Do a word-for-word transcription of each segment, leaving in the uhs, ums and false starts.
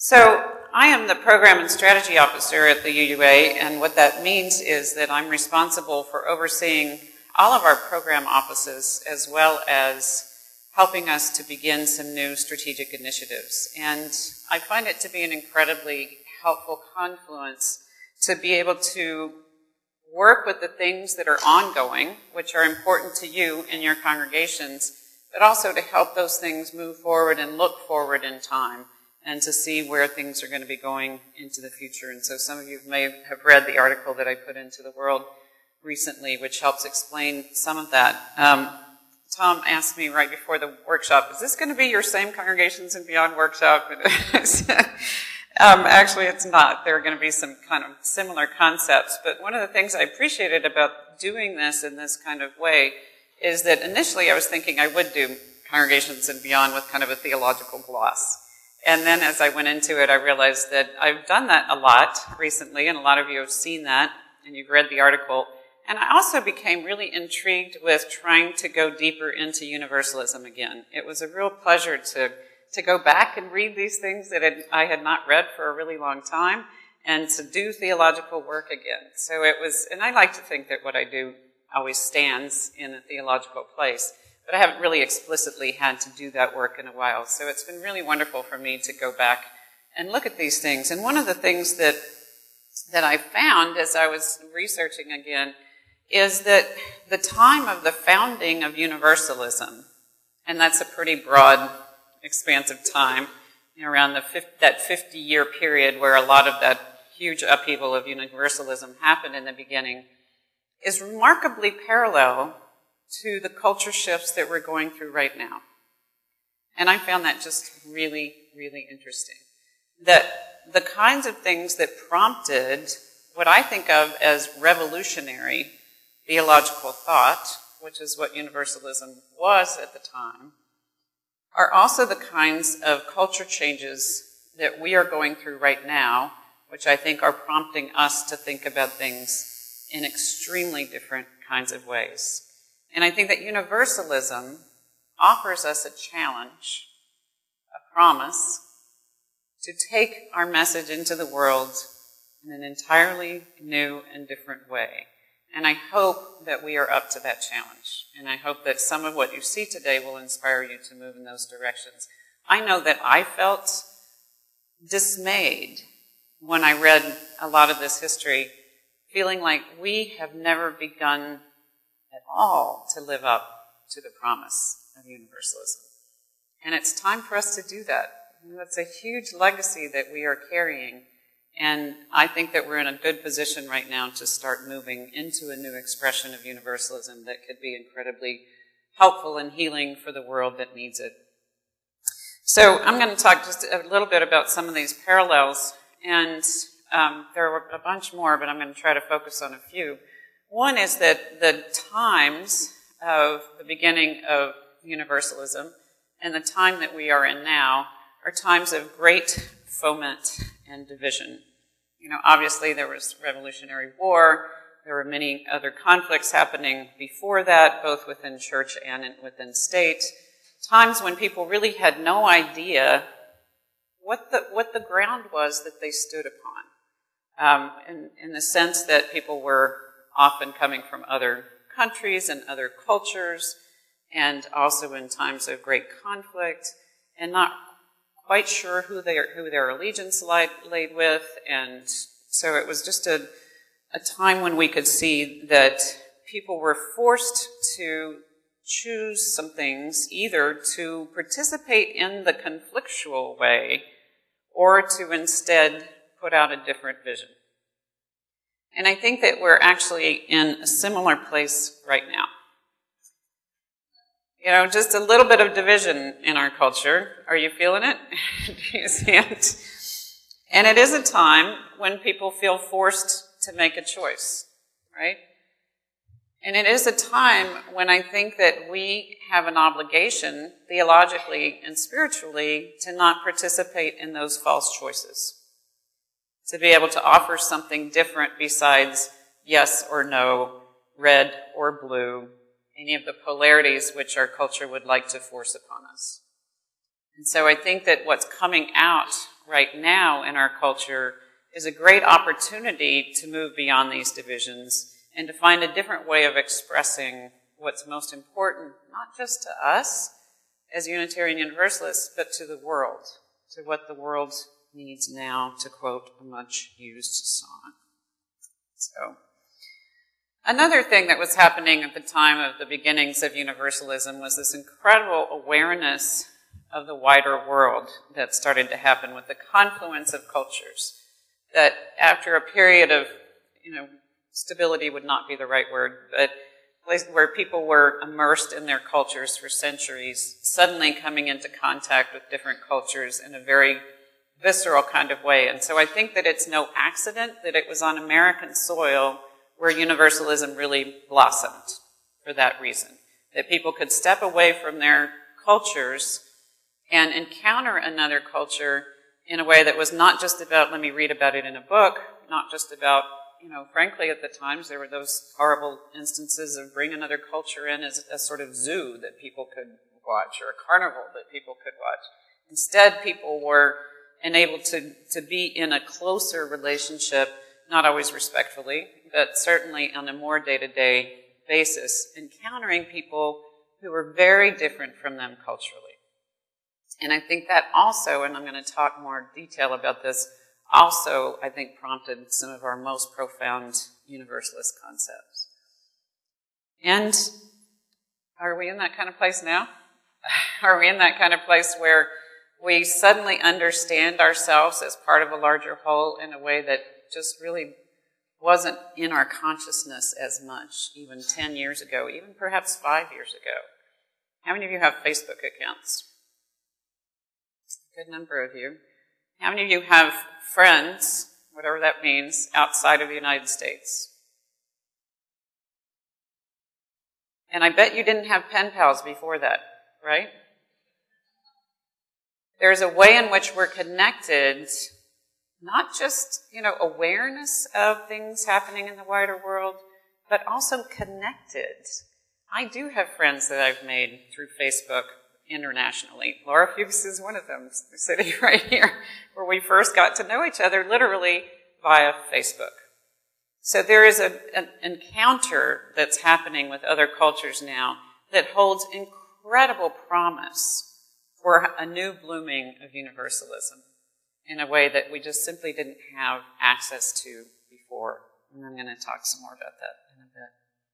So I am the Program and Strategy Officer at the U U A, and what that means is that I'm responsible for overseeing all of our program offices as well as helping us to begin some new strategic initiatives. And I find it to be an incredibly helpful confluence to be able to work with the things that are ongoing, which are important to you in your congregations, but also to help those things move forward and look forward in time, and to see where things are going to be going into the future. And so some of you may have read the article that I put into the world recently, which helps explain some of that. Um, Tom asked me right before the workshop, is this going to be your same Congregations and Beyond workshop? um, actually, it's not. There are going to be some kind of similar concepts. But one of the things I appreciated about doing this in this kind of way is that initially I was thinking I would do Congregations and Beyond with kind of a theological gloss. And then as I went into it, I realized that I've done that a lot recently, and a lot of you have seen that, and you've read the article. And I also became really intrigued with trying to go deeper into Universalism again. It was a real pleasure to, to go back and read these things that had, I had not read for a really long time, and to do theological work again. So it was, and I like to think that what I do always stands in a theological place. But I haven't really explicitly had to do that work in a while. So it's been really wonderful for me to go back and look at these things. And one of the things that, that I found as I was researching again is that the time of the founding of Universalism, and that's a pretty broad, expansive time, you know, around the that fifty-year period where a lot of that huge upheaval of Universalism happened in the beginning, is remarkably parallel to the culture shifts that we're going through right now. And I found that just really, really interesting. That the kinds of things that prompted what I think of as revolutionary theological thought, which is what Universalism was at the time, are also the kinds of culture changes that we are going through right now, which I think are prompting us to think about things in extremely different kinds of ways. And I think that Universalism offers us a challenge, a promise, to take our message into the world in an entirely new and different way. And I hope that we are up to that challenge. And I hope that some of what you see today will inspire you to move in those directions. I know that I felt dismayed when I read a lot of this history, feeling like we have never begun at all to live up to the promise of Universalism. And it's time for us to do that. That's a huge legacy that we are carrying, and I think that we're in a good position right now to start moving into a new expression of Universalism that could be incredibly helpful and healing for the world that needs it. So I'm going to talk just a little bit about some of these parallels, and um, there are a bunch more, but I'm going to try to focus on a few. One is that the times of the beginning of Universalism and the time that we are in now are times of great foment and division. You know, obviously there was Revolutionary War. There were many other conflicts happening before that, both within church and within state. Times when people really had no idea what the, what the ground was that they stood upon. Um, in, in the sense that people were often coming from other countries and other cultures, and also in times of great conflict, and not quite sure who, they, who their allegiance laid, laid with. And so it was just a, a time when we could see that people were forced to choose some things, either to participate in the conflictual way or to instead put out a different vision. And I think that we're actually in a similar place right now. You know, just a little bit of division in our culture. Are you feeling it? Do you see it? And it is a time when people feel forced to make a choice, right? And it is a time when I think that we have an obligation, theologically and spiritually, to not participate in those false choices. To be able to offer something different besides yes or no, red or blue, any of the polarities which our culture would like to force upon us. And so I think that what's coming out right now in our culture is a great opportunity to move beyond these divisions and to find a different way of expressing what's most important, not just to us as Unitarian Universalists, but to the world, to what the world needs now, to quote a much-used song. So, another thing that was happening at the time of the beginnings of Universalism was this incredible awareness of the wider world that started to happen with the confluence of cultures. That after a period of, you know, stability would not be the right word, but places where people were immersed in their cultures for centuries, suddenly coming into contact with different cultures in a very visceral kind of way. And so I think that it's no accident that it was on American soil where Universalism really blossomed for that reason. That people could step away from their cultures and encounter another culture in a way that was not just about, let me read about it in a book, not just about, you know, frankly, at the times there were those horrible instances of bring another culture in as a sort of zoo that people could watch, or a carnival that people could watch. Instead, people were enabled to, to be in a closer relationship, not always respectfully, but certainly on a more day-to-day basis, encountering people who were very different from them culturally. And I think that also, and I'm going to talk more detail about this, also, I think, prompted some of our most profound Universalist concepts. And are we in that kind of place now? Are we in that kind of place where we suddenly understand ourselves as part of a larger whole in a way that just really wasn't in our consciousness as much, even ten years ago, even perhaps five years ago? How many of you have Facebook accounts? A good number of you. How many of you have friends, whatever that means, outside of the United States? And I bet you didn't have pen pals before that, right? There's a way in which we're connected, not just, you know, awareness of things happening in the wider world, but also connected. I do have friends that I've made through Facebook internationally. Laura Fuchs is one of them, sitting right here, where we first got to know each other literally via Facebook. So there is a, an encounter that's happening with other cultures now that holds incredible promise for a new blooming of Universalism in a way that we just simply didn't have access to before. And I'm going to talk some more about that in a bit.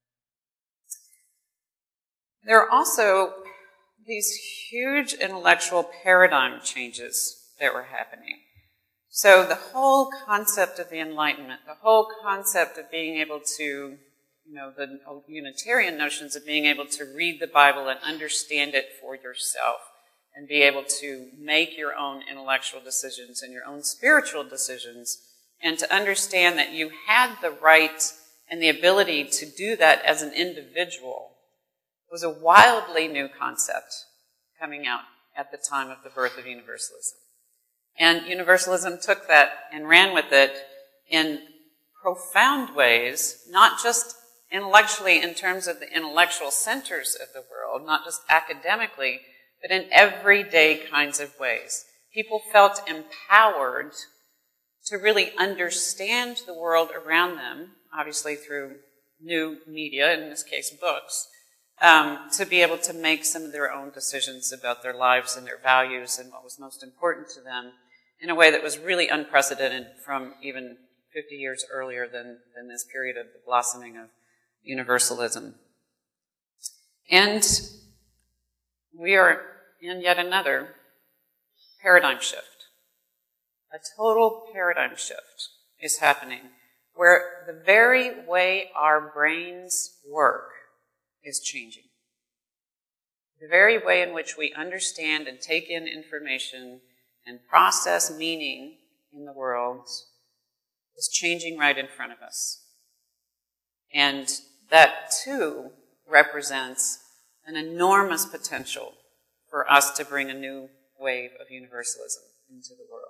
There are also these huge intellectual paradigm changes that were happening. So the whole concept of the Enlightenment, the whole concept of being able to, you know, the Unitarian notions of being able to read the Bible and understand it for yourself and be able to make your own intellectual decisions and your own spiritual decisions, and to understand that you had the right and the ability to do that as an individual, was a wildly new concept coming out at the time of the birth of Universalism. And Universalism took that and ran with it in profound ways, not just intellectually in terms of the intellectual centers of the world, not just academically, but in everyday kinds of ways. People felt empowered to really understand the world around them, obviously through new media, in this case books, um, to be able to make some of their own decisions about their lives and their values and what was most important to them in a way that was really unprecedented from even fifty years earlier than, than this period of the blossoming of Universalism. And we are in yet another paradigm shift. A total paradigm shift is happening where the very way our brains work is changing. The very way in which we understand and take in information and process meaning in the world is changing right in front of us. And that, too, represents an enormous potential for us to bring a new wave of Universalism into the world.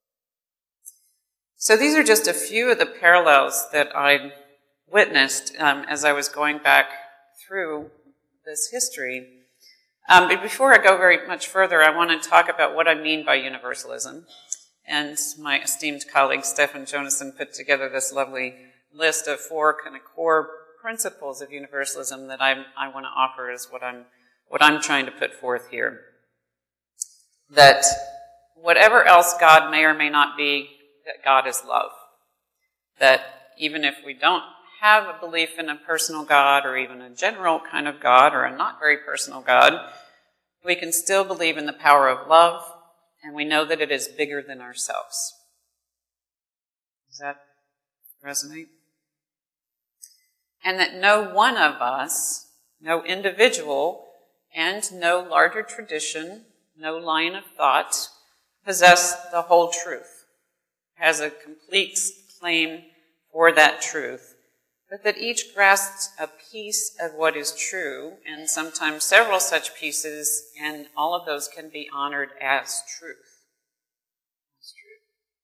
So these are just a few of the parallels that I witnessed um, as I was going back through this history. Um, but before I go very much further, I want to talk about what I mean by Universalism. And my esteemed colleague Stephen Jonason put together this lovely list of four kind of core principles of universalism that I, I want to offer as what I'm, what I'm trying to put forth here. That whatever else God may or may not be, that God is love. That even if we don't have a belief in a personal God or even a general kind of God or a not very personal God, we can still believe in the power of love, and we know that it is bigger than ourselves. Does that resonate? And that no one of us, no individual, and no larger tradition, no line of thought, possess the whole truth, has a complete claim for that truth, but that each grasps a piece of what is true, and sometimes several such pieces, and all of those can be honored as truth. As truth.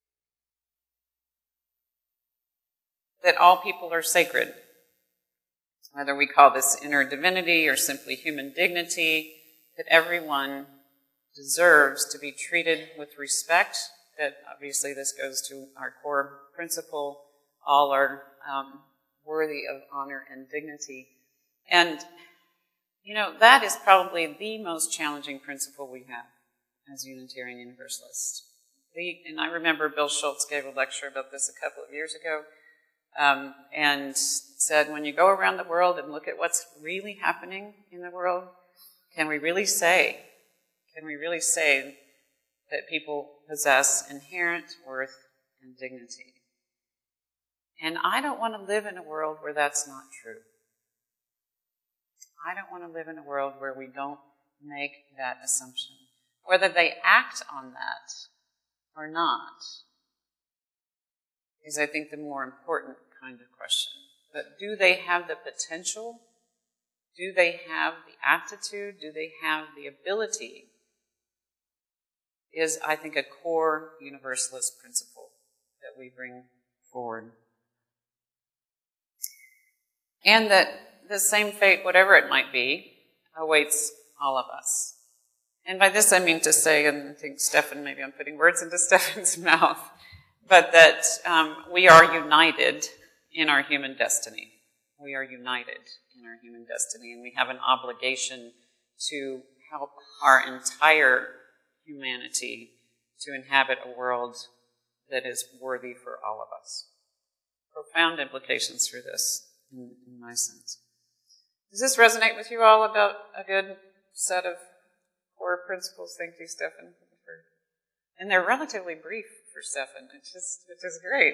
That all people are sacred. Whether we call this inner divinity or simply human dignity, that everyone deserves to be treated with respect, that obviously this goes to our core principle, all are um, worthy of honor and dignity. And, you know, that is probably the most challenging principle we have as Unitarian Universalists. The, and I remember Bill Schultz gave a lecture about this a couple of years ago, um, and said, when you go around the world and look at what's really happening in the world, can we really say, can we really say that people possess inherent worth and dignity? And I don't want to live in a world where that's not true. I don't want to live in a world where we don't make that assumption. Whether they act on that or not is, I think, the more important kind of question. But do they have the potential? Do they have the aptitude? Do they have the ability? Is, I think, a core universalist principle that we bring forward. And that the same fate, whatever it might be, awaits all of us. And by this I mean to say, and I think Stephen, maybe I'm putting words into Stephen's mouth, but that um, we are united in our human destiny. We are united in our human destiny, and we have an obligation to help our entire humanity to inhabit a world that is worthy for all of us. Profound implications for this, in, in my sense. Does this resonate with you all about a good set of core principles? Thank you, Stephen. For, and they're relatively brief for Stephen, which is, which is great.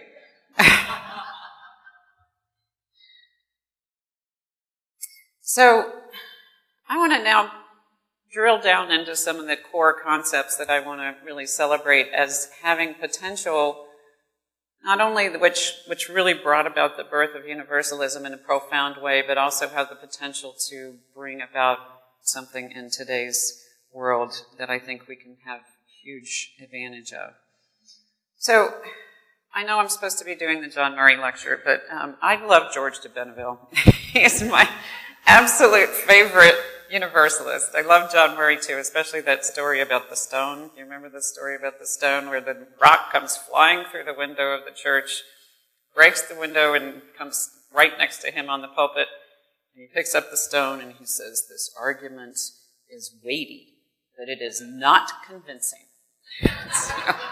So, I want to now drill down into some of the core concepts that I want to really celebrate as having potential, not only which, which really brought about the birth of universalism in a profound way, but also have the potential to bring about something in today's world that I think we can have huge advantage of. So, I know I'm supposed to be doing the John Murray lecture, but um, I love George de Benneville. He is my absolute favorite Universalist. I love John Murray too, especially that story about the stone. You remember the story about the stone where the rock comes flying through the window of the church, breaks the window and comes right next to him on the pulpit, and he picks up the stone and he says, "This argument is weighty, but it is not convincing." so,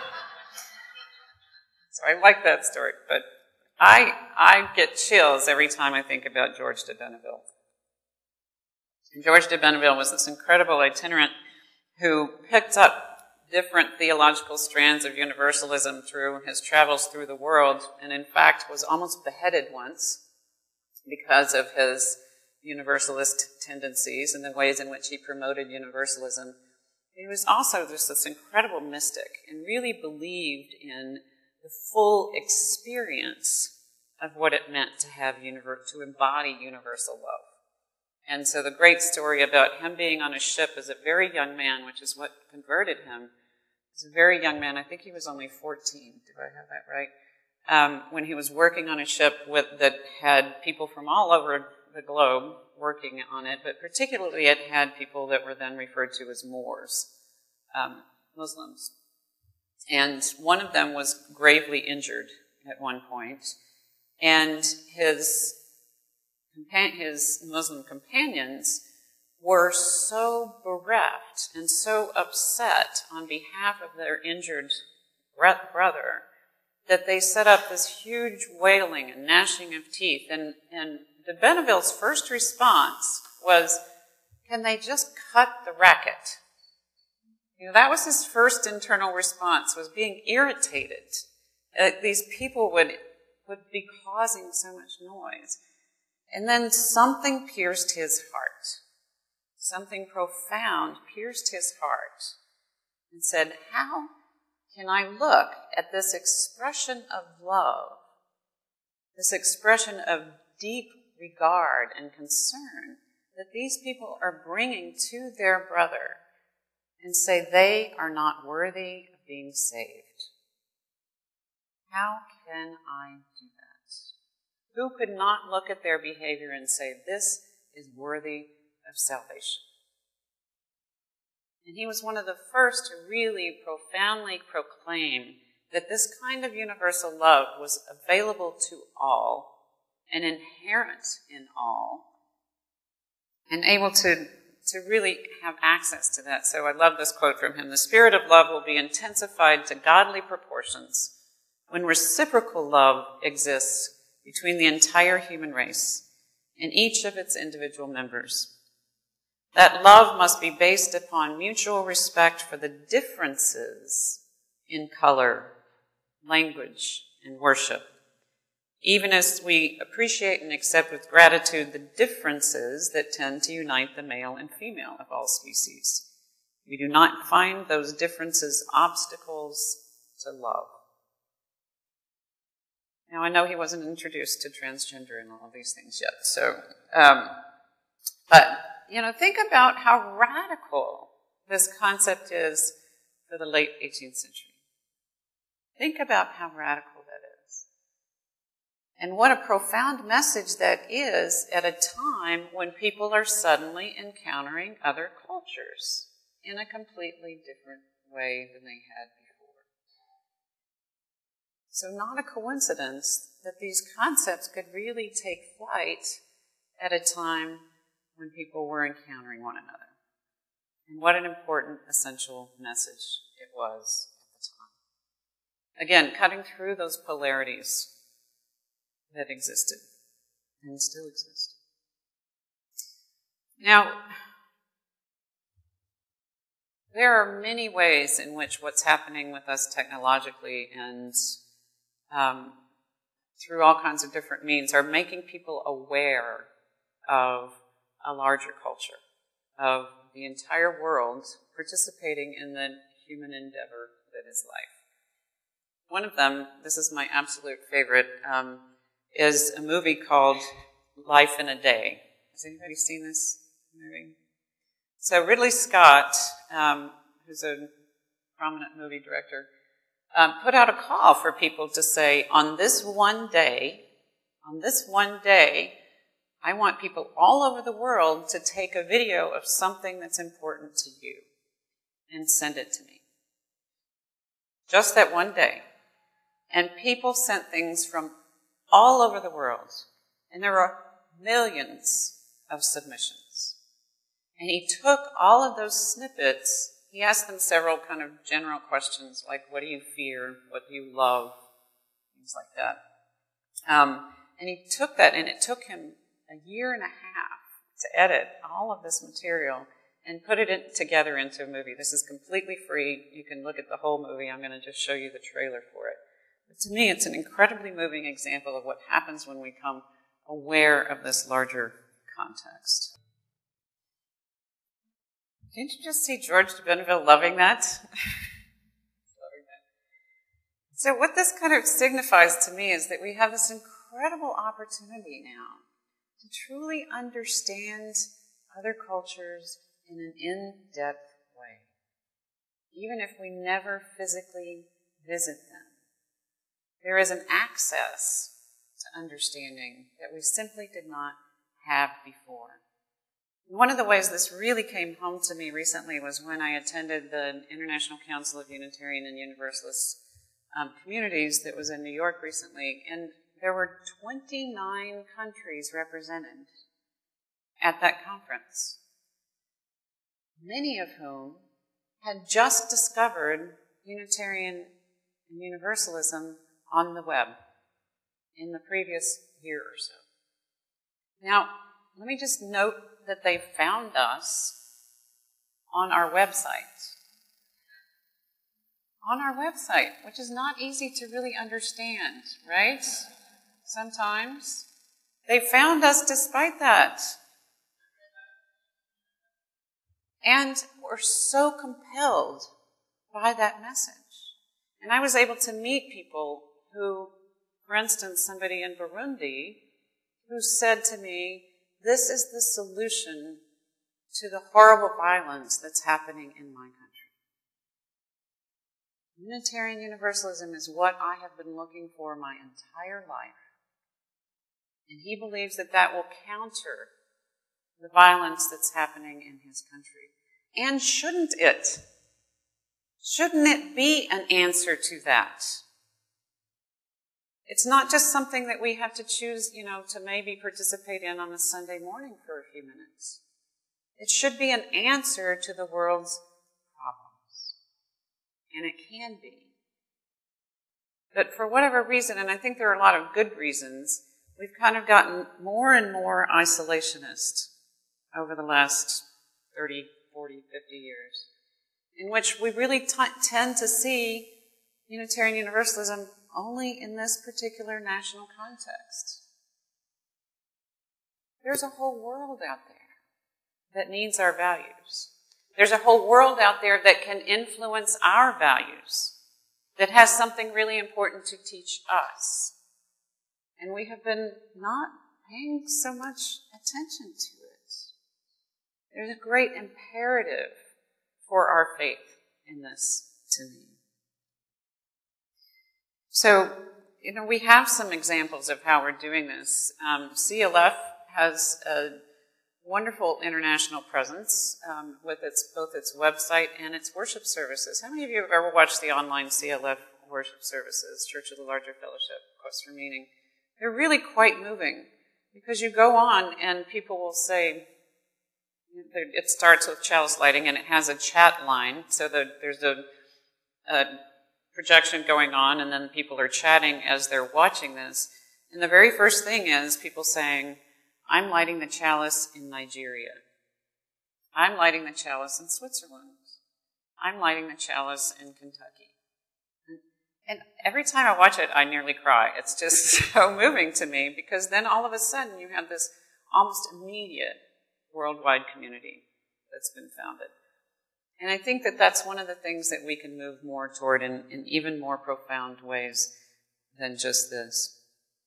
so I like that story, but I, I get chills every time I think about George de Benneville. George de Benneville was this incredible itinerant who picked up different theological strands of universalism through his travels through the world, and in fact was almost beheaded once because of his universalist tendencies and the ways in which he promoted universalism. He was also just this incredible mystic and really believed in the full experience of what it meant to have univer- to embody universal love. And so the great story about him being on a ship as a very young man, which is what converted him, as a very young man, I think he was only fourteen, do I have that right? Um, when he was working on a ship with, that had people from all over the globe working on it, but particularly it had people that were then referred to as Moors, um, Muslims. And one of them was gravely injured at one point, and his, his Muslim companions were so bereft and so upset on behalf of their injured brother that they set up this huge wailing and gnashing of teeth. And, and de Benneville's first response was, can they just cut the racket? You know, that was his first internal response, was being irritated. Uh, these people would, would be causing so much noise. And then something pierced his heart. Something profound pierced his heart and said, how can I look at this expression of love, this expression of deep regard and concern that these people are bringing to their brother, and say they are not worthy of being saved? How can I do that? Who could not look at their behavior and say, this is worthy of salvation? And he was one of the first to really profoundly proclaim that this kind of universal love was available to all and inherent in all, and able to, to really have access to that. So I love this quote from him. The spirit of love will be intensified to godly proportions when reciprocal love exists between the entire human race and each of its individual members. That love must be based upon mutual respect for the differences in color, language, and worship, even as we appreciate and accept with gratitude the differences that tend to unite the male and female of all species. We do not find those differences obstacles to love. Now, I know he wasn't introduced to transgender and all of these things yet, so, um, but, you know, think about how radical this concept is for the late eighteenth century. Think about how radical that is. And what a profound message that is at a time when people are suddenly encountering other cultures in a completely different way than they had before. So not a coincidence that these concepts could really take flight at a time when people were encountering one another. And what an important, essential message it was at the time. Again, cutting through those polarities that existed and still exist. Now, there are many ways in which what's happening with us technologically and um, through all kinds of different means are making people aware of a larger culture, of the entire world participating in the human endeavor that is life. One of them, this is my absolute favorite, um, is a movie called Life in a Day. Has anybody seen this movie? So Ridley Scott, um, who's a prominent movie director, um, put out a call for people to say, on this one day, on this one day, I want people all over the world to take a video of something that's important to you and send it to me. Just that one day. And people sent things from all over the world. And there were millions of submissions. And he took all of those snippets, he asked them several kind of general questions, like what do you fear, what do you love, things like that. Um, and he took that, and it took him a year and a half to edit all of this material and put it in, together into a movie. This is completely free. You can look at the whole movie. I'm going to just show you the trailer for it. But to me, it's an incredibly moving example of what happens when we become aware of this larger context. Didn't you just see George de Benneville loving that? Loving that. So what this kind of signifies to me is that we have this incredible opportunity now to truly understand other cultures in an in-depth way, even if we never physically visit them. There is an access to understanding that we simply did not have before. One of the ways this really came home to me recently was when I attended the International Council of Unitarian and Universalist um, Communities that was in New York recently, and there were twenty-nine countries represented at that conference, many of whom had just discovered Unitarian and Universalism on the web in the previous year or so. Now, let me just note that they found us on our website. On our website, which is not easy to really understand, right? Sometimes. They found us despite that. And were so compelled by that message. And I was able to meet people who, for instance, somebody in Burundi who said to me, this is the solution to the horrible violence that's happening in my country. Unitarian Universalism is what I have been looking for my entire life. And he believes that that will counter the violence that's happening in his country. And shouldn't it? Shouldn't it be an answer to that? It's not just something that we have to choose, you know, to maybe participate in on a Sunday morning for a few minutes. It should be an answer to the world's problems. And it can be. But for whatever reason, and I think there are a lot of good reasons, we've kind of gotten more and more isolationist over the last thirty, forty, fifty years, in which we really t- tend to see Unitarian Universalism only in this particular national context. There's a whole world out there that needs our values. There's a whole world out there that can influence our values, that has something really important to teach us. And we have been not paying so much attention to it. There's a great imperative for our faith in this to me. So, you know, we have some examples of how we're doing this. Um, C L F has a wonderful international presence um, with its both its website and its worship services. How many of you have ever watched the online C L F worship services, Church of the Larger Fellowship, Quest for Meaning? They're really quite moving because you go on and people will say, it starts with chalice lighting and it has a chat line, so that there's a, a projection going on and then people are chatting as they're watching this. And the very first thing is people saying, I'm lighting the chalice in Nigeria. I'm lighting the chalice in Switzerland. I'm lighting the chalice in Kentucky. And every time I watch it, I nearly cry. It's just so moving to me because then all of a sudden you have this almost immediate worldwide community that's been founded. And I think that that's one of the things that we can move more toward in, in even more profound ways than just this.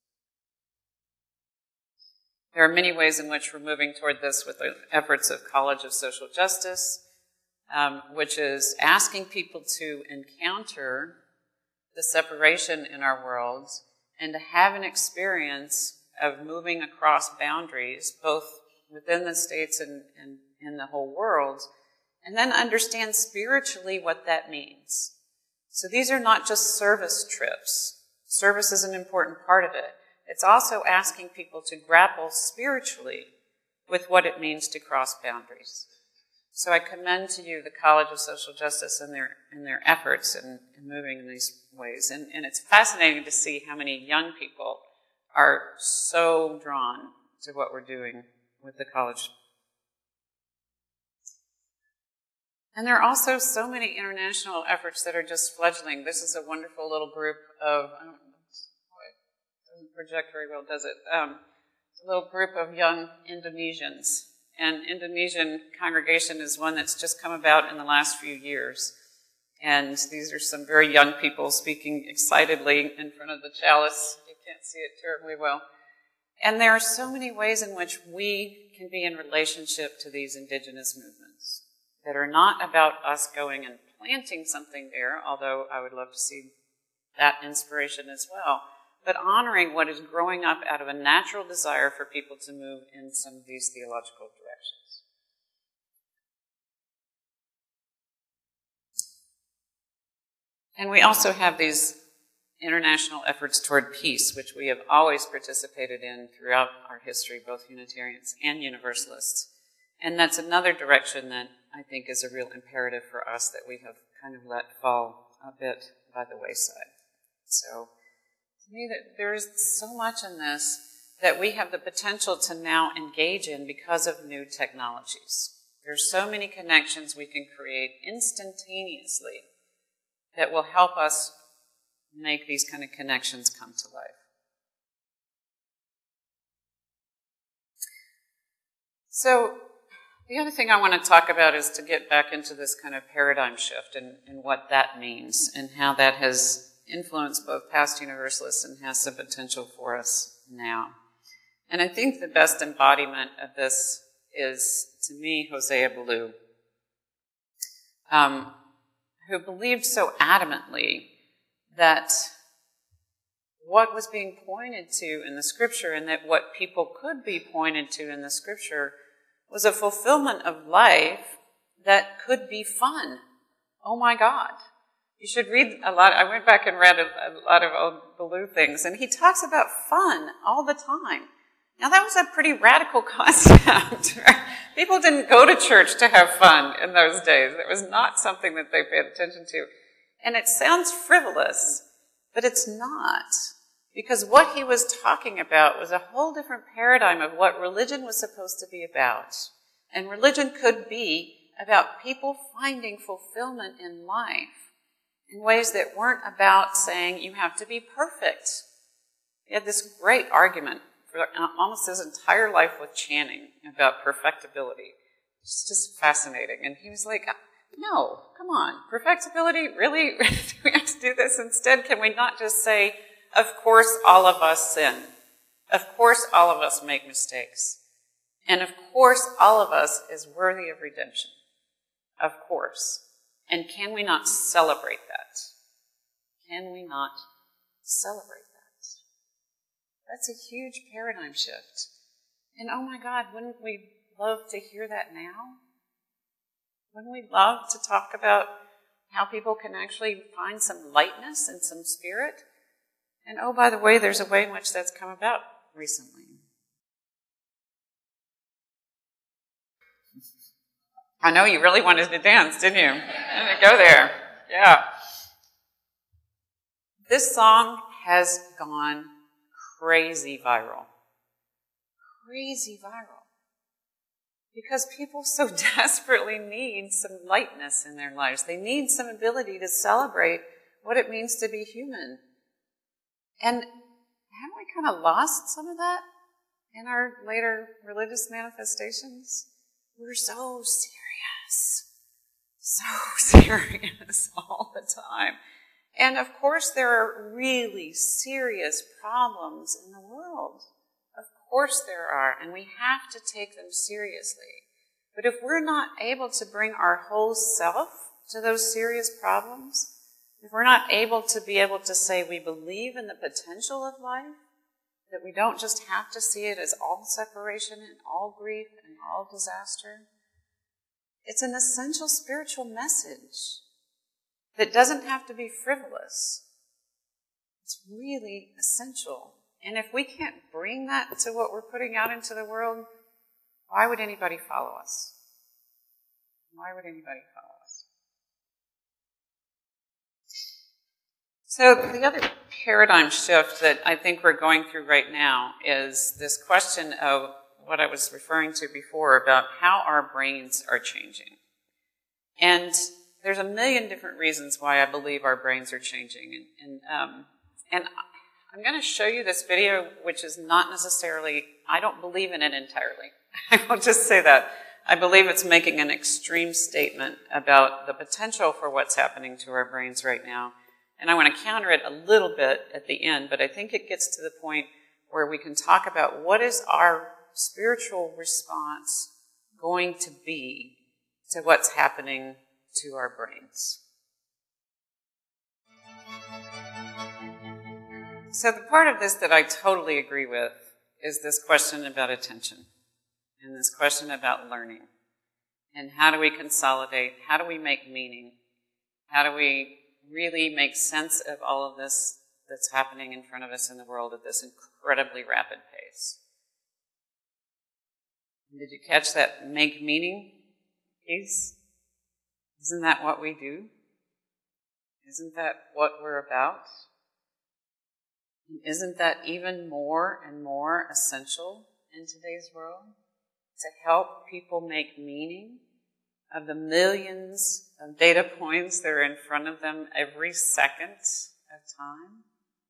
There are many ways in which we're moving toward this with the efforts of College of Social Justice, um, which is asking people to encounter the separation in our worlds and to have an experience of moving across boundaries, both within the states and, and in the whole world, and then understand spiritually what that means. So these are not just service trips. Service is an important part of it. It's also asking people to grapple spiritually with what it means to cross boundaries. So I commend to you the College of Social Justice and their, in their efforts in, in moving in these ways. And, and it's fascinating to see how many young people are so drawn to what we're doing with the college. And there are also so many international efforts that are just fledgling. This is a wonderful little group of, I don't know, it doesn't project very well, does it? Um, it's a little group of young Indonesians. And Indonesian congregation is one that's just come about in the last few years. And these are some very young people speaking excitedly in front of the chalice. You can't see it terribly well. And there are so many ways in which we can be in relationship to these indigenous movements that are not about us going and planting something there, although I would love to see that inspiration as well, but honoring what is growing up out of a natural desire for people to move in some of these theological directions. And we also have these international efforts toward peace, which we have always participated in throughout our history, both Unitarians and Universalists. And that's another direction that I think is a real imperative for us that we have kind of let fall a bit by the wayside. So, to me, that there is so much in this that we have the potential to now engage in because of new technologies. There's so many connections we can create instantaneously that will help us make these kind of connections come to life. So, the other thing I want to talk about is to get back into this kind of paradigm shift and, and what that means and how that has influenced both past Universalists and has some potential for us now. And I think the best embodiment of this is, to me, Hosea Ballou, um, who believed so adamantly that what was being pointed to in the scripture and that what people could be pointed to in the scripture was a fulfillment of life that could be fun. Oh my God. You should read a lot. I went back and read a, a lot of old Ballou things, and he talks about fun all the time. Now that was a pretty radical concept. Right? People didn't go to church to have fun in those days. It was not something that they paid attention to. And it sounds frivolous, but it's not. Because what he was talking about was a whole different paradigm of what religion was supposed to be about. And religion could be about people finding fulfillment in life in ways that weren't about saying you have to be perfect. He had this great argument for almost his entire life with Channing about perfectibility. It's just fascinating. And he was like, no, come on, perfectibility, really? Do we have to do this? Instead, can we not just say, of course all of us sin. Of course all of us make mistakes. And of course all of us is worthy of redemption. Of course. And can we not celebrate that? Can we not celebrate that? That's a huge paradigm shift. And oh my God, wouldn't we love to hear that now? Wouldn't we love to talk about how people can actually find some lightness and some spirit? And oh, by the way, there's a way in which that's come about recently. I know you really wanted to dance, didn't you? Didn't go there. Yeah. This song has gone crazy viral. Crazy viral. Because people so desperately need some lightness in their lives. They need some ability to celebrate what it means to be human. And haven't we kind of lost some of that in our later religious manifestations? We're so serious. So serious all the time. And of course there are really serious problems in the world. Of course there are, and we have to take them seriously. But if we're not able to bring our whole self to those serious problems, if we're not able to be able to say we believe in the potential of life, that we don't just have to see it as all separation and all grief and all disaster, it's an essential spiritual message that doesn't have to be frivolous. It's really essential. And if we can't bring that to what we're putting out into the world, why would anybody follow us? Why would anybody follow us? So the other paradigm shift that I think we're going through right now is this question of what I was referring to before about how our brains are changing. And there's a million different reasons why I believe our brains are changing. And, and, um, and I'm going to show you this video, which is not necessarily, I don't believe in it entirely. I will just say that. I believe it's making an extreme statement about the potential for what's happening to our brains right now. And I want to counter it a little bit at the end, but I think it gets to the point where we can talk about what is our spiritual response going to be to what's happening to our brains. So the part of this that I totally agree with is this question about attention and this question about learning and how do we consolidate, how do we make meaning, how do we really make sense of all of this that's happening in front of us in the world at this incredibly rapid pace. Did you catch that make meaning piece? Isn't that what we do? Isn't that what we're about? Isn't that even more and more essential in today's world? To help people make meaning of the millions of data points that are in front of them every second of time?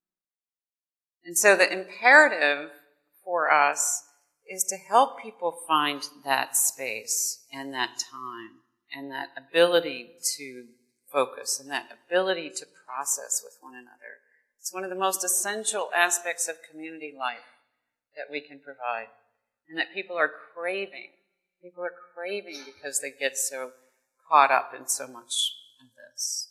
And so the imperative for us is to help people find that space and that time and that ability to focus and that ability to process with one another. It's one of the most essential aspects of community life that we can provide and that people are craving. People are craving because they get so caught up in so much of this.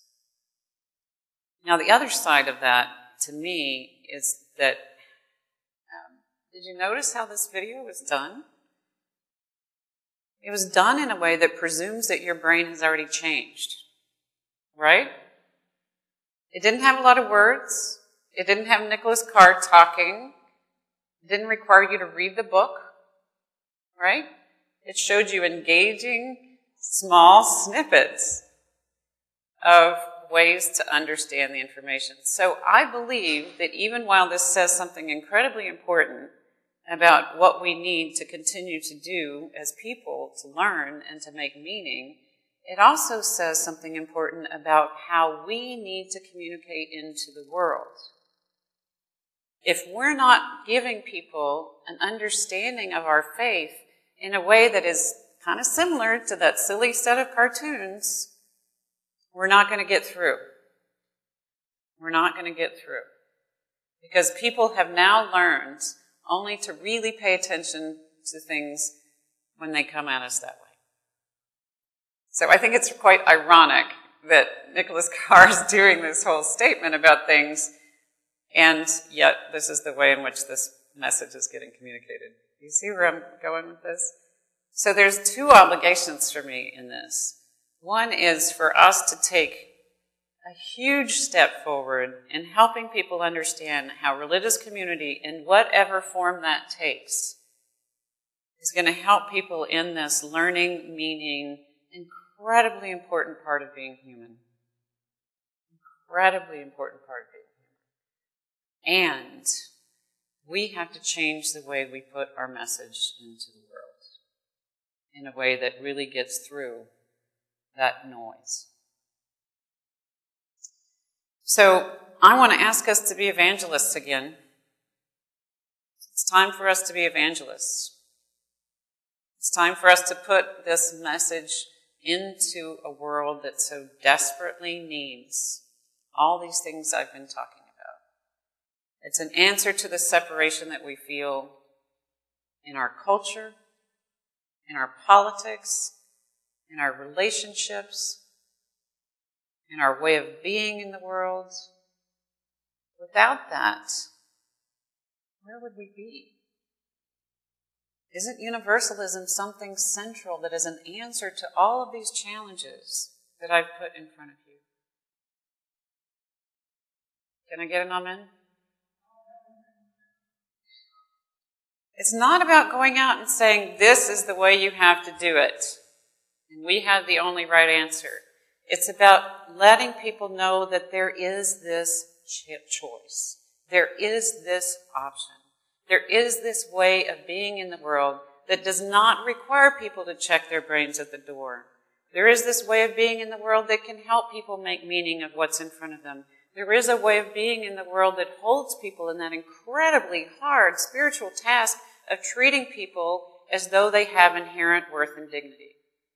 Now, the other side of that, to me, is that, um, did you notice how this video was done? It was done in a way that presumes that your brain has already changed, right? It didn't have a lot of words. It didn't have Nicholas Carr talking. It didn't require you to read the book, right? It showed you engaging small snippets of ways to understand the information. So I believe that even while this says something incredibly important about what we need to continue to do as people to learn and to make meaning, it also says something important about how we need to communicate into the world. If we're not giving people an understanding of our faith in a way that is kind of similar to that silly set of cartoons, we're not going to get through. We're not going to get through. Because people have now learned only to really pay attention to things when they come at us that way. So I think it's quite ironic that Nicholas Carr is doing this whole statement about things, and yet this is the way in which this message is getting communicated. You see where I'm going with this? So there's two obligations for me in this. One is for us to take a huge step forward in helping people understand how religious community, in whatever form that takes, is going to help people in this learning, meaning, incredibly important part of being human. Incredibly important part of being human. And we have to change the way we put our message into the world in a way that really gets through that noise. So I want to ask us to be evangelists again. It's time for us to be evangelists. It's time for us to put this message into a world that so desperately needs all these things I've been talking about. It's an answer to the separation that we feel in our culture, in our politics, in our relationships, in our way of being in the world. Without that, where would we be? Isn't universalism something central that is an answer to all of these challenges that I've put in front of you? Can I get an amen? It's not about going out and saying, this is the way you have to do it, and we have the only right answer. It's about letting people know that there is this choice. There is this option. There is this way of being in the world that does not require people to check their brains at the door. There is this way of being in the world that can help people make meaning of what's in front of them. There is a way of being in the world that holds people in that incredibly hard spiritual task of treating people as though they have inherent worth and dignity.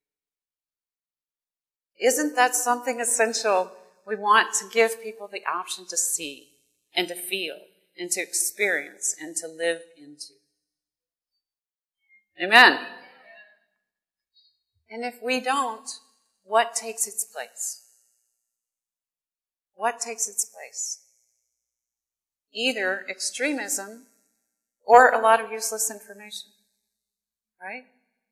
Isn't that something essential we want to give people the option to see and to feel and to experience and to live into? Amen. And if we don't, what takes its place? What takes its place? Either extremism or a lot of useless information, right?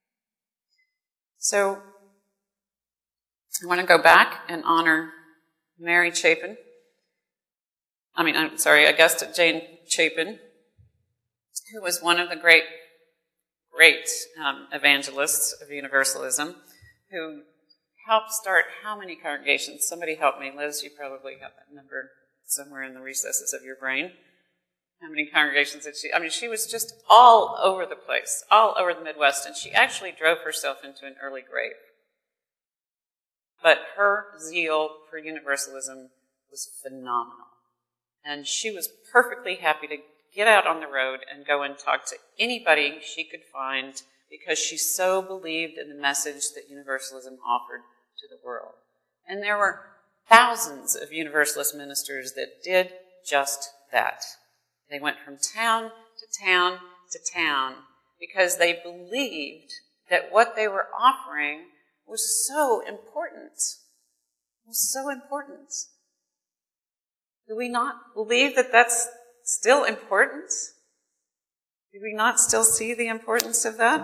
So I want to go back and honor Mary Chapin. I mean, I'm sorry, Augusta Jane Chapin, who was one of the great, great um, evangelists of Universalism, who helped start how many congregations? Somebody help me. Liz, you probably have that number somewhere in the recesses of your brain. How many congregations did she? I mean, she was just all over the place, all over the Midwest, and she actually drove herself into an early grave. But her zeal for Universalism was phenomenal. And she was perfectly happy to get out on the road and go and talk to anybody she could find because she so believed in the message that Universalism offered to the world. And there were thousands of Universalist ministers that did just that. They went from town to town to town because they believed that what they were offering was so important. It was so important. Do we not believe that that's still important? Do we not still see the importance of that?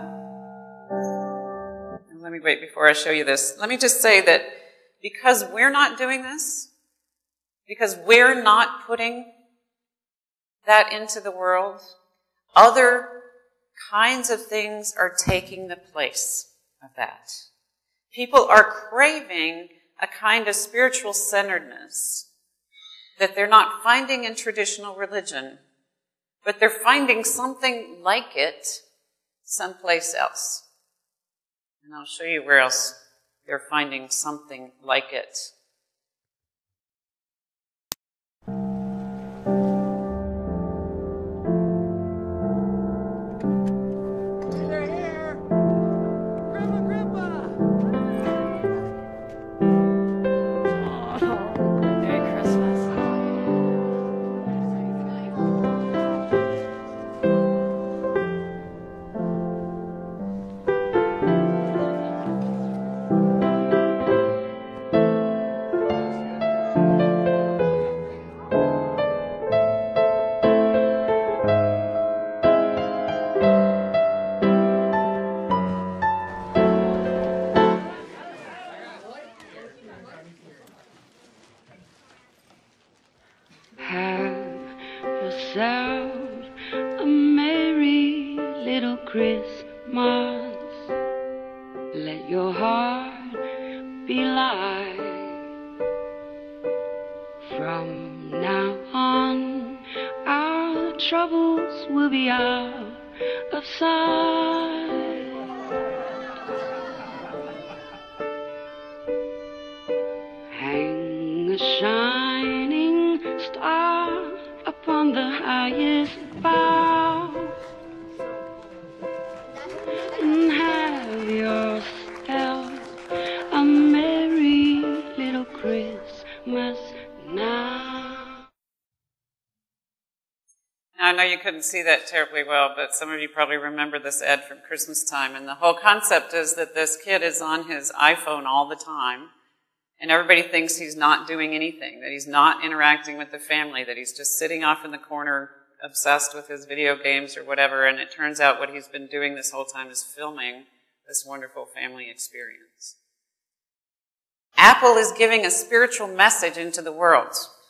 Let me wait before I show you this. Let me just say that because we're not doing this, because we're not putting that into the world, other kinds of things are taking the place of that. People are craving a kind of spiritual centeredness that they're not finding in traditional religion, but they're finding something like it someplace else. And I'll show you where else they're finding something like it. They're here! Grandma, Grandpa! Oh, Merry Christmas. yourself a merry little Christmas. Let your heart be light. From now on, our troubles will be out of sight. Hang a shining star upon the highest bough, and have yourself a merry little Christmas now. Now, I know you couldn't see that terribly well, but some of you probably remember this ad from Christmas time, and the whole concept is that this kid is on his iPhone all the time, and everybody thinks he's not doing anything, that he's not interacting with the family, that he's just sitting off in the corner obsessed with his video games or whatever, and it turns out what he's been doing this whole time is filming this wonderful family experience. Apple is giving a spiritual message into the world.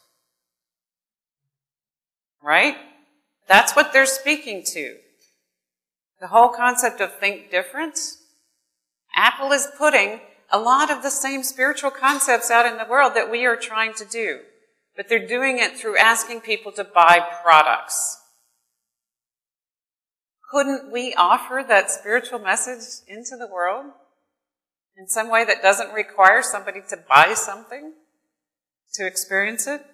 Right? That's what they're speaking to. The whole concept of think different. Apple is putting a lot of the same spiritual concepts out in the world that we are trying to do. But they're doing it through asking people to buy products. Couldn't we offer that spiritual message into the world in some way that doesn't require somebody to buy something to experience it?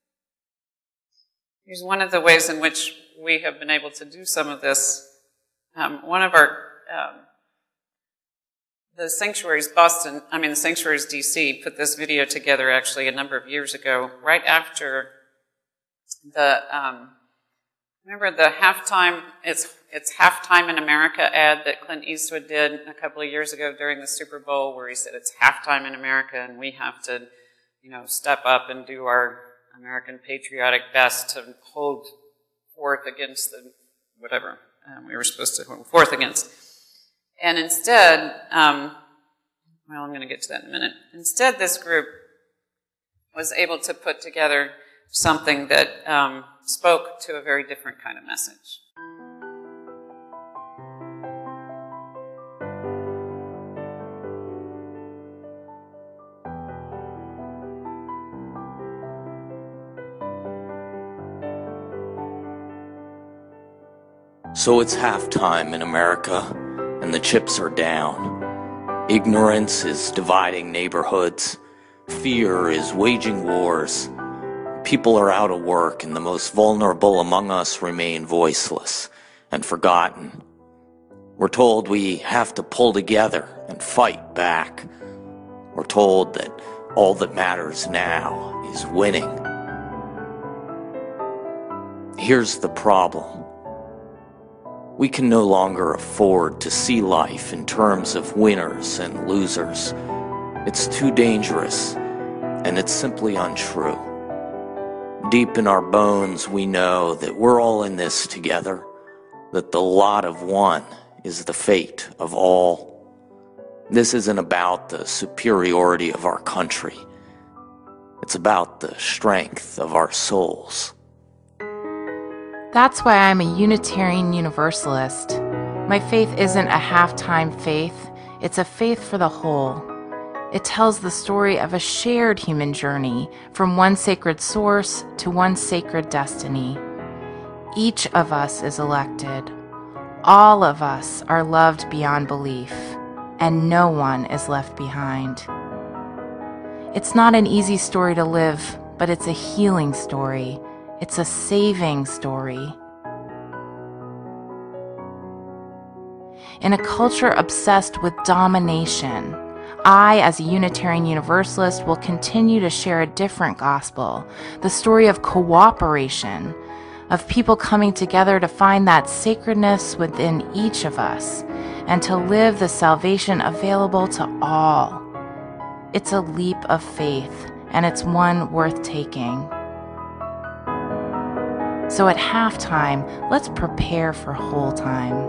Here's one of the ways in which we have been able to do some of this. Um, one of our, um, the Sanctuaries Boston, I mean the Sanctuaries D C put this video together actually a number of years ago, right after the, um, remember the halftime, it's, it's Halftime in America ad that Clint Eastwood did a couple of years ago during the Super Bowl, where he said it's halftime in America and we have to, you know, step up and do our American patriotic best to hold forth against the whatever um, we were supposed to hold forth against. And instead, um, well, I'm going to get to that in a minute. Instead, this group was able to put together something that um, spoke to a very different kind of message. So it's halftime in America, and the chips are down. Ignorance is dividing neighborhoods. Fear is waging wars. People are out of work, and the most vulnerable among us remain voiceless and forgotten. We're told we have to pull together and fight back. We're told that all that matters now is winning. Here's the problem. We can no longer afford to see life in terms of winners and losers. It's too dangerous, and it's simply untrue. Deep in our bones, we know that we're all in this together, that the lot of one is the fate of all. This isn't about the superiority of our country. It's about the strength of our souls. That's why I'm a Unitarian Universalist. My faith isn't a half-time faith, it's a faith for the whole. It tells the story of a shared human journey from one sacred source to one sacred destiny. Each of us is elected. All of us are loved beyond belief, and no one is left behind. It's not an easy story to live, but it's a healing story. It's a saving story. In a culture obsessed with domination, I, as a Unitarian Universalist, will continue to share a different gospel, the story of cooperation, of people coming together to find that sacredness within each of us, and to live the salvation available to all. It's a leap of faith, and it's one worth taking. So at halftime, let's prepare for whole time.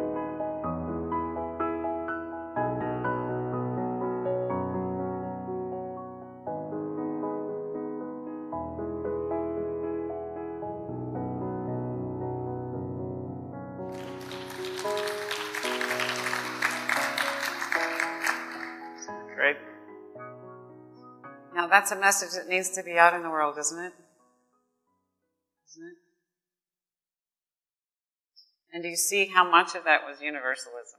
Great. Now that's a message that needs to be out in the world, isn't it? Isn't it? And do you see how much of that was universalism?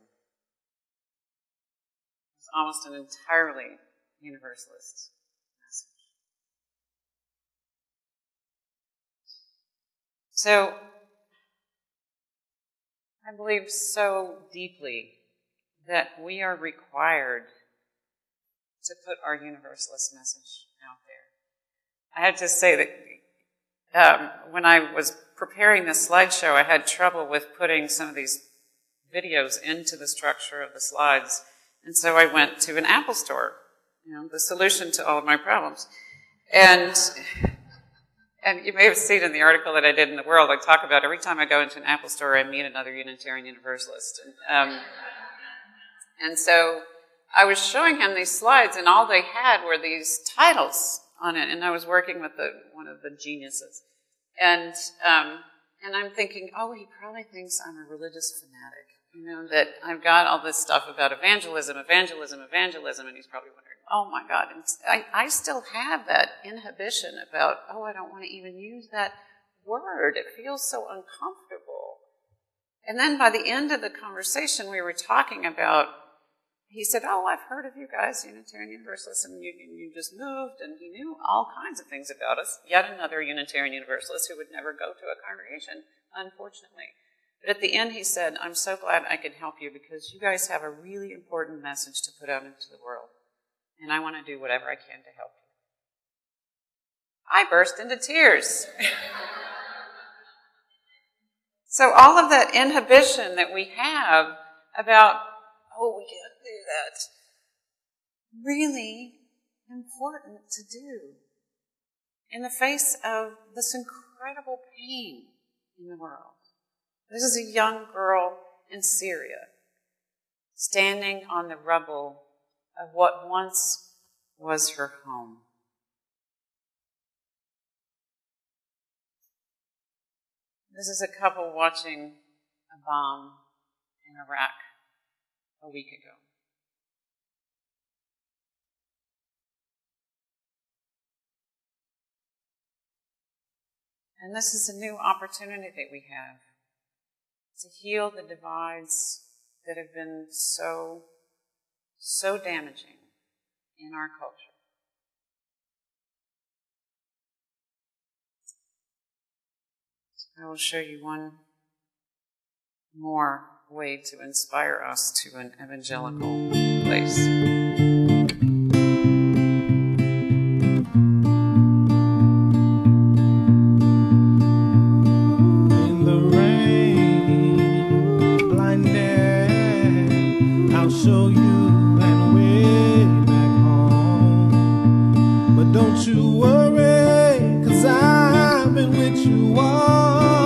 It's almost an entirely universalist message. So, I believe so deeply that we are required to put our universalist message out there. I had to say that um, when I was preparing this slideshow, I had trouble with putting some of these videos into the structure of the slides. And so I went to an Apple store, you know, the solution to all of my problems. And, and you may have seen in the article that I did in The World, I talk about every time I go into an Apple store, I meet another Unitarian Universalist. And, um, and so I was showing him these slides, and all they had were these titles on it. And I was working with the, one of the geniuses. And, um, and I'm thinking, oh, he probably thinks I'm a religious fanatic, you know, that I've got all this stuff about evangelism, evangelism, evangelism, and he's probably wondering, oh my God, and I, I still have that inhibition about, oh, I don't want to even use that word. It feels so uncomfortable. And then by the end of the conversation, we were talking about, he said, oh, I've heard of you guys, Unitarian Universalists, and you, you just moved, and he knew all kinds of things about us. Yet another Unitarian Universalist who would never go to a congregation, unfortunately. But at the end he said, I'm so glad I could help you because you guys have a really important message to put out into the world, and I want to do whatever I can to help you. I burst into tears. So all of that inhibition that we have about, oh, we can't do that, really important to do in the face of this incredible pain in the world. This is a young girl in Syria standing on the rubble of what once was her home. This is a couple watching a bomb in Iraq a week ago. And this is a new opportunity that we have to heal the divides that have been so, so damaging in our culture. I will show you one more way to inspire us to an evangelical place. In the rain, blinded, I'll show you and way back home. But don't you worry, 'cause I've been with you all.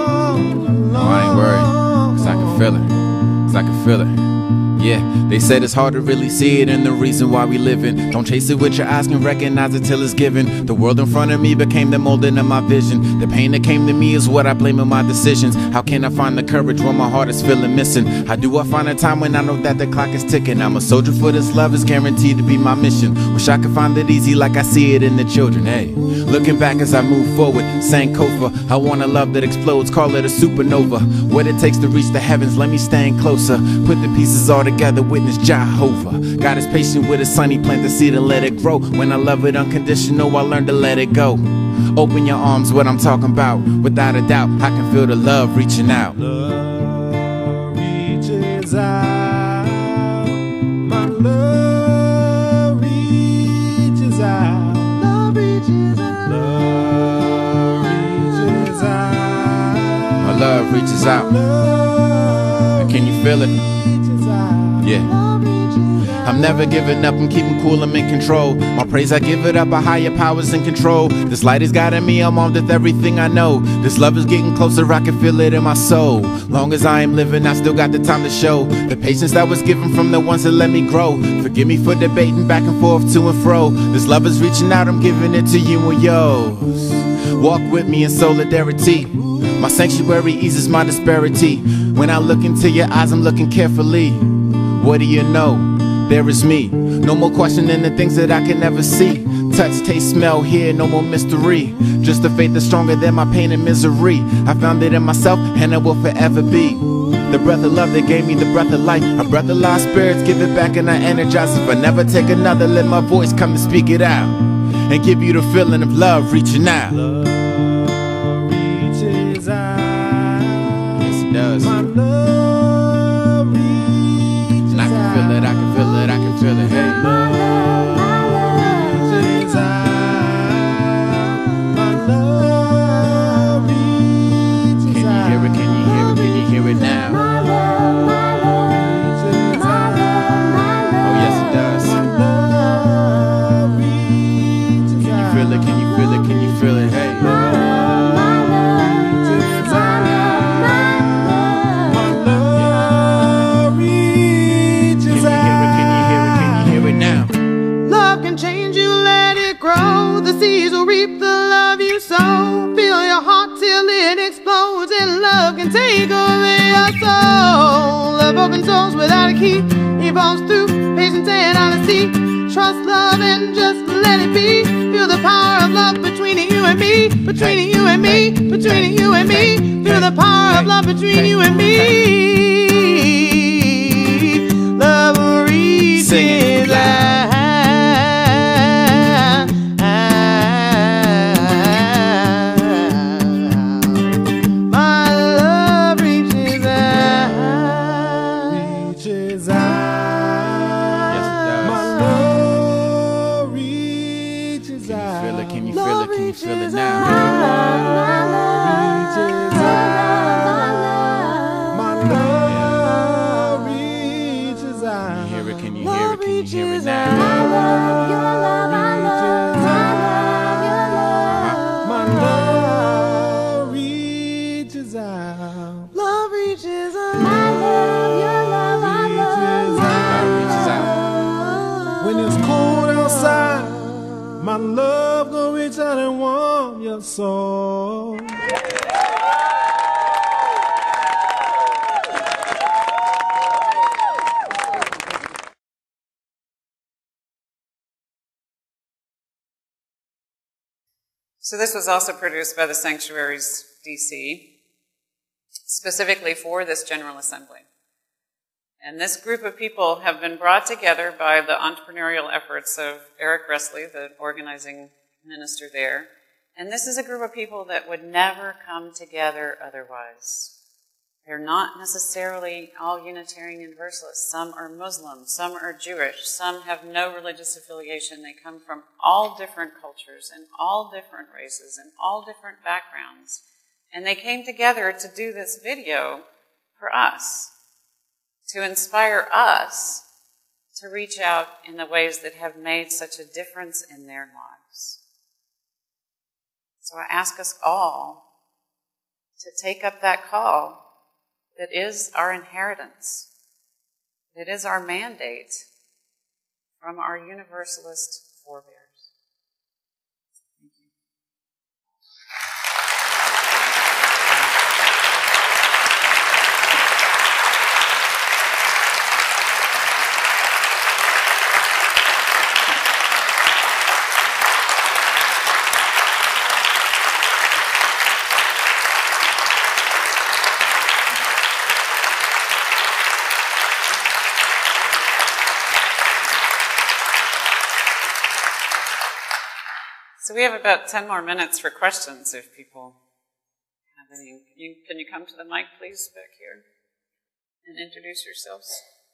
Oh, I ain't worried, 'cause I can feel it, 'cause I can feel it. Yeah, they said it's hard to really see it, and the reason why we living. Don't chase it with your eyes, can recognize it till it's given. The world in front of me became the molding of my vision. The pain that came to me is what I blame in my decisions. How can I find the courage when my heart is feeling missing? How do I find a time when I know that the clock is ticking? I'm a soldier for this love, is guaranteed to be my mission. Wish I could find it easy like I see it in the children. Hey, looking back as I move forward, Sankofa, I want a love that explodes, call it a supernova. What it takes to reach the heavens, let me stand closer. Put the pieces all together, witness Jehovah. God is patient with his son, he plant the seed and let it grow. When I love it unconditional, I learn to let it go. Open your arms, what I'm talking about. Without a doubt, I can feel the love reaching out. Love reaches out. My love reaches out. Love reaches out. Love reaches out. My love reaches out. Love Can you feel it? reaches out. Yeah. I'm never giving up, I'm keeping cool, I'm in control. My praise, I give it up, a higher power's in control. This light is guiding me, I'm armed with everything I know. This love is getting closer, I can feel it in my soul. Long as I am living, I still got the time to show the patience that was given from the ones that let me grow. Forgive me for debating back and forth, to and fro. This love is reaching out, I'm giving it to you and yours. Walk with me in solidarity. My sanctuary eases my disparity. When I look into your eyes, I'm looking carefully. What do you know? There is me. No more questioning the things that I can never see. Touch, taste, smell, hear, no more mystery. Just a faith that's stronger than my pain and misery. I found it in myself and it will forever be. The breath of love that gave me the breath of life. A breath of lost spirits, give it back and I energize. If I never take another, let my voice come and speak it out. And give you the feeling of love reaching out. Love reaches out. Yes, it does. My love reaches And I can feel it, I can feel it, I can feel it, hey. Love reaches out. My love reaches Can you hear it, can you hear it, can you hear it now? reaches out. Oh yes it does. My love reaches Can you feel it, can you feel it, can you feel it, hey. reaches out. My love reaches Can you hear it, can you hear it, can you hear it now? Love can change you, let it grow. The seeds will reap the love you sow. Feel your heart till it explodes, and love can take over your soul. Love opens doors without a key, evolves through patience and honesty. Trust love and just let it be. Feel the power of love between you and me, between you and me, between you and me. Feel the power of love between you and me. Love Sing it reaches loud. out. My love reaches out. reaches out. Yes, it does. My love reaches out. Feel it, can you feel it, can you feel it now? Reaches out. My love reaches out. Can you hear it, can you hear it, can you hear it now? My love reaches out. Love reaches out. Love reaches out. When it's cold outside, my love gonna reach out and warm your soul. So this was also produced by the Sanctuaries D C, specifically for this General Assembly. And this group of people have been brought together by the entrepreneurial efforts of Eric Ressley, the organizing minister there. And this is a group of people that would never come together otherwise. They're not necessarily all Unitarian Universalists. Some are Muslim, some are Jewish, some have no religious affiliation. They come from all different cultures and all different races and all different backgrounds. And they came together to do this video for us, to inspire us to reach out in the ways that have made such a difference in their lives. So I ask us all to take up that call that is our inheritance, that is our mandate from our Universalist forebears. Thank you. So we have about ten more minutes for questions if people have any. You, can you come to the mic, please, back here, and introduce yourselves?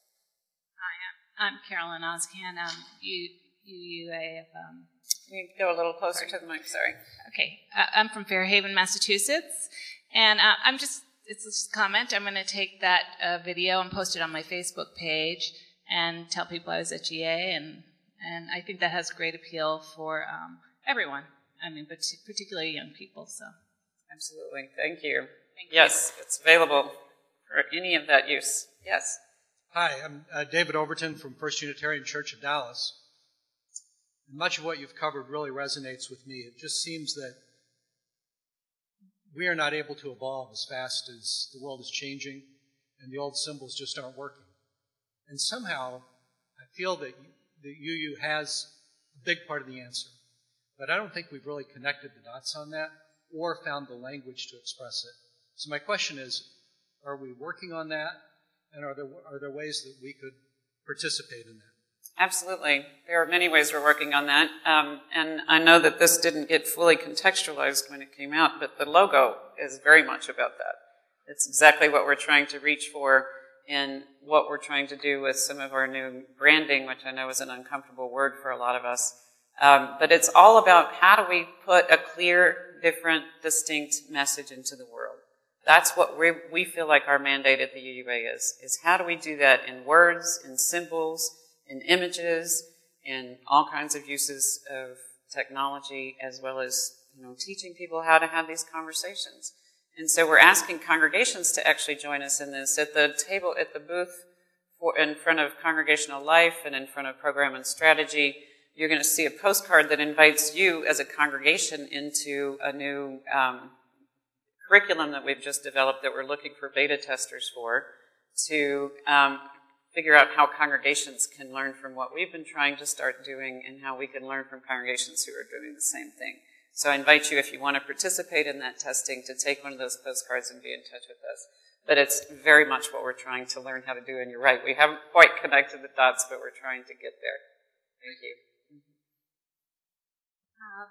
Hi, I'm, I'm Carolyn Oscan. I'm U, UUA of... Um, Can you go a little closer sorry. to the mic? Sorry. Okay. Uh, I'm from Fairhaven, Massachusetts. And uh, I'm just, it's just a comment. I'm going to take that uh, video and post it on my Facebook page and tell people I was at G A. And, and I think that has great appeal for... Um, everyone, I mean, but particularly young people, so. Absolutely, thank you. Thank you. Yes, it's available for any of that use. Yes. Hi, I'm uh, David Overton from First Unitarian Church of Dallas. And much of what you've covered really resonates with me. It just seems that we are not able to evolve as fast as the world is changing, and the old symbols just aren't working. And somehow, I feel that, you, that U U has a big part of the answer. But I don't think we've really connected the dots on that or found the language to express it. So my question is, are we working on that? And are there, are there ways that we could participate in that? Absolutely. There are many ways we're working on that. Um, and I know that this didn't get fully contextualized when it came out, but the logo is very much about that. It's exactly what we're trying to reach for and what we're trying to do with some of our new branding, which I know is an uncomfortable word for a lot of us. Um, but it's all about how do we put a clear, different, distinct message into the world. That's what we, we feel like our mandate at the U U A is, is how do we do that in words, in symbols, in images, in all kinds of uses of technology, as well as, you know, teaching people how to have these conversations. And so we're asking congregations to actually join us in this. At the table, at the booth for, in front of Congregational Life and in front of Program and Strategy, you're going to see a postcard that invites you as a congregation into a new um, curriculum that we've just developed that we're looking for beta testers for to um, figure out how congregations can learn from what we've been trying to start doing and how we can learn from congregations who are doing the same thing. So I invite you, if you want to participate in that testing, to take one of those postcards and be in touch with us. But it's very much what we're trying to learn how to do, and you're right, we haven't quite connected the dots, but we're trying to get there. Thank you. Uh,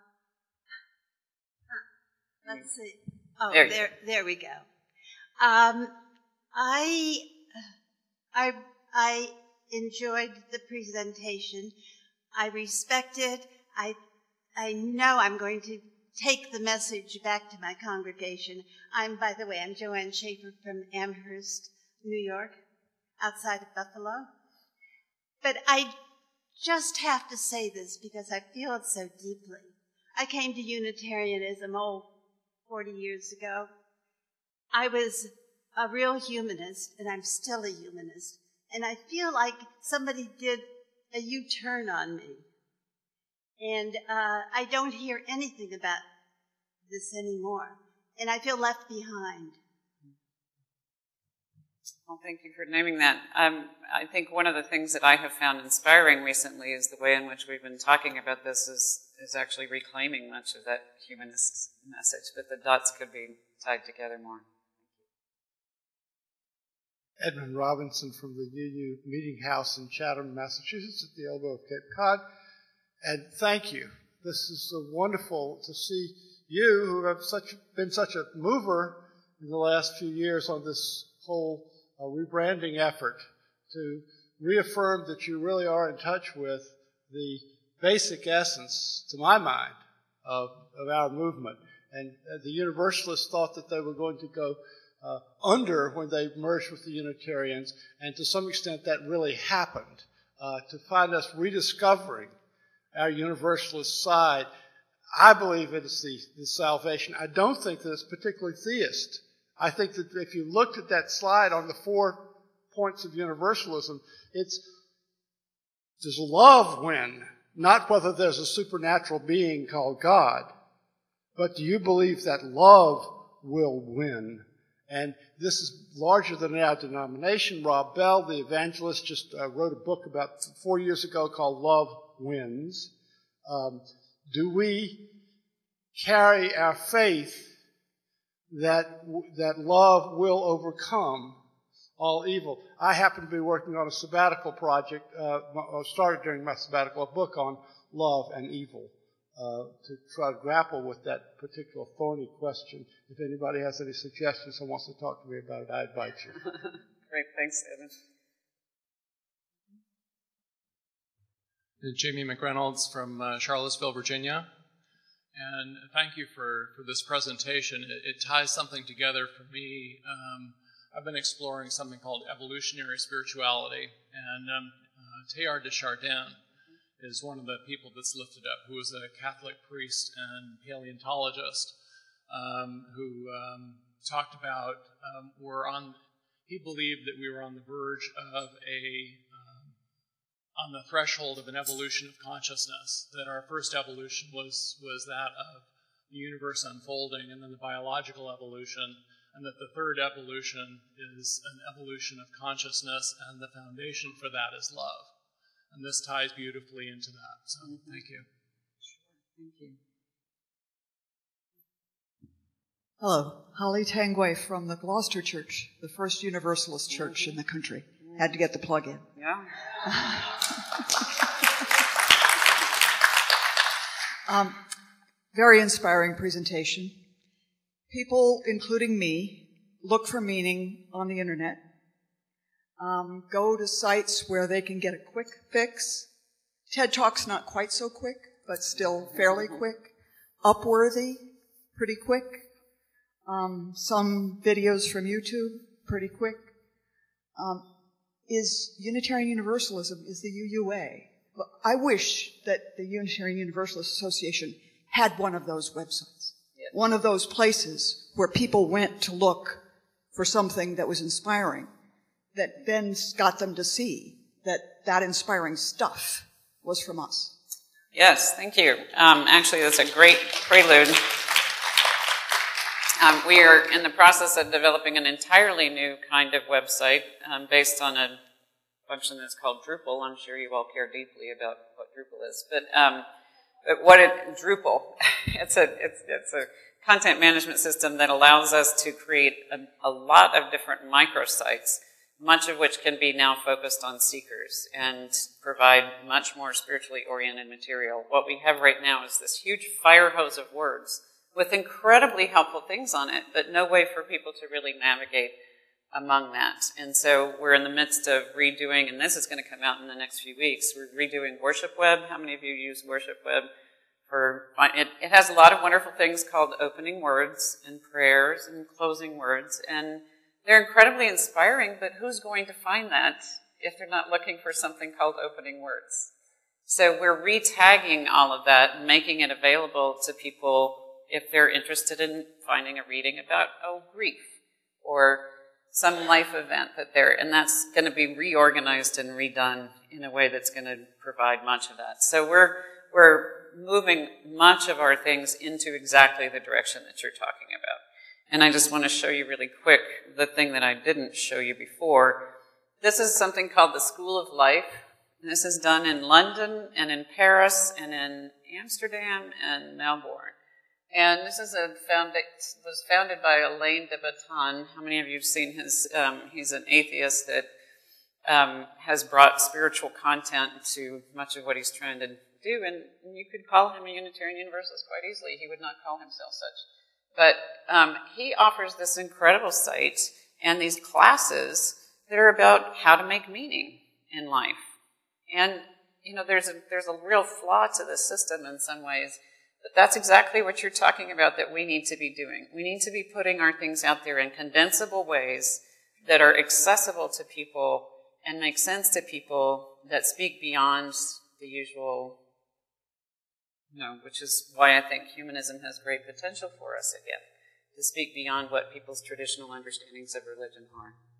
uh, let's see. Oh, there, there, there we go. Um, I, I, I enjoyed the presentation. I respect it. I, I know I'm going to take the message back to my congregation. I'm, by the way, I'm Joanne Schaefer from Amherst, New York, outside of Buffalo. But I just have to say this because I feel it so deeply. I came to Unitarianism, oh, forty years ago. I was a real humanist, and I'm still a humanist. And I feel like somebody did a U-turn on me. And uh, I don't hear anything about this anymore. And I feel left behind. Well, thank you for naming that. Um, I think one of the things that I have found inspiring recently is the way in which we've been talking about this is, is actually reclaiming much of that humanist message, but the dots could be tied together more. Edmund Robinson from the U U Meeting House in Chatham, Massachusetts, at the elbow of Cape Cod. And thank you. This is so wonderful to see you, who have such been such a mover in the last few years on this whole uh, rebranding effort, to reaffirm that you really are in touch with the basic essence, to my mind, of, of our movement. And uh, the Universalists thought that they were going to go Uh, under when they merged with the Unitarians, and to some extent that really happened, uh, to find us rediscovering our Universalist side. I believe it is the, the salvation. I don't think that it's particularly theist. I think that if you looked at that slide on the four points of Universalism, it's, does love win? Not whether there's a supernatural being called God, but do you believe that love will win? And this is larger than our denomination. Rob Bell, the evangelist, just uh, wrote a book about four years ago called Love Wins. Um, do we carry our faith that, that love will overcome all evil? I happen to be working on a sabbatical project, uh, started during my sabbatical, a book on love and evil. Uh, to try to grapple with that particular thorny question. If anybody has any suggestions and wants to talk to me about it, I invite you. Great, thanks, Evan. Jamie McReynolds from uh, Charlottesville, Virginia. And thank you for, for this presentation. It, it ties something together for me. Um, I've been exploring something called evolutionary spirituality. And um, uh, Teilhard de Chardin is one of the people that's lifted up, who is a Catholic priest and paleontologist, um, who um, talked about, um, we're on, he believed that we were on the verge of a, um, on the threshold of an evolution of consciousness, that our first evolution was, was that of the universe unfolding, and then the biological evolution, and that the third evolution is an evolution of consciousness, and the foundation for that is love. And this ties beautifully into that. So thank you. Sure, thank you. Hello, Holly Tangway from the Gloucester Church, the first Universalist church mm-hmm. in the country. Mm-hmm. Had to get the plug in. Yeah. um, very inspiring presentation. People, including me, look for meaning on the internet. Um, go to sites where they can get a quick fix. TED Talk's not quite so quick, but still fairly quick. Upworthy, pretty quick. Um, some videos from YouTube, pretty quick. Um, is Unitarian Universalism, is the U U A. I wish that the Unitarian Universalist Association had one of those websites. Yes. One of those places where people went to look for something that was inspiring, that then got them to see that that inspiring stuff was from us. Yes, thank you. Um, actually, that's a great prelude. Um, we are in the process of developing an entirely new kind of website um, based on a function that's called Drupal. I'm sure you all care deeply about what Drupal is. But, um, but what it, Drupal, it's a, it's, it's a content management system that allows us to create a, a lot of different microsites, much of which can be now focused on seekers and provide much more spiritually oriented material. What we have right now is this huge fire hose of words with incredibly helpful things on it, but no way for people to really navigate among that. And so we're in the midst of redoing, and this is going to come out in the next few weeks, we're redoing Worship Web. How many of you use Worship Web? For, it, it has a lot of wonderful things called opening words and prayers and closing words, and they're incredibly inspiring, but who's going to find that if they're not looking for something called opening words? So we're re-tagging all of that and making it available to people if they're interested in finding a reading about, oh, grief, or some life event that they're, and that's going to be reorganized and redone in a way that's going to provide much of that. So we're, we're moving much of our things into exactly the direction that you're talking about. And I just want to show you really quick the thing that I didn't show you before. This is something called the School of Life. And this is done in London and in Paris and in Amsterdam and Melbourne. And this is a found, was founded by Alain de Botton. How many of you have seen his, um, he's an atheist that um, has brought spiritual content to much of what he's trying to do. And you could call him a Unitarian Universalist quite easily. He would not call himself such. But um, he offers this incredible site and these classes that are about how to make meaning in life. And, you know, there's a, there's a real flaw to the system in some ways. But that's exactly what you're talking about that we need to be doing. We need to be putting our things out there in condensable ways that are accessible to people and make sense to people, that speak beyond the usual, you know, which is why I think humanism has great potential for us again, to speak beyond what people's traditional understandings of religion are.